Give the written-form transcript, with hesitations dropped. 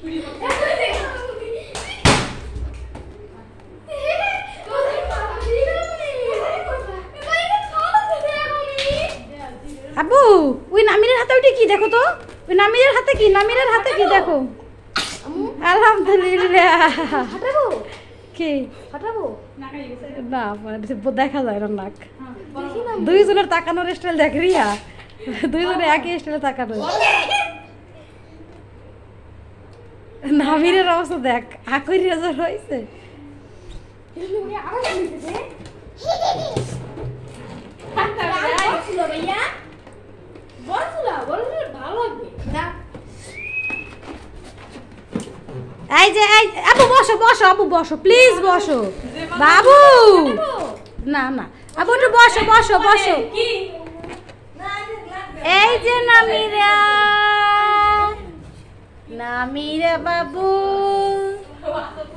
আবু ওই নামিরের হাতে ওইটা কি দেখো তো, ওই নামিরের হাতে কি, নামিরের হাতে কি দেখো। আলহামদুলিল্লাহ। কি না দেখা যায় না নাক, দুইজনের তাকানোর স্টাইল দেখ রিয়া, দুইজনে একই স্টাইলে তাকানো। নামিরের অবস্থা দেখ, আকই রেজার হয়েছে। এই যে এই আবু বসো বসো, আবু বসো প্লিজ বসো বাবু। না না আবু একটু বসো বসো বসো। এই যে নামিরা, নামিরা বাবু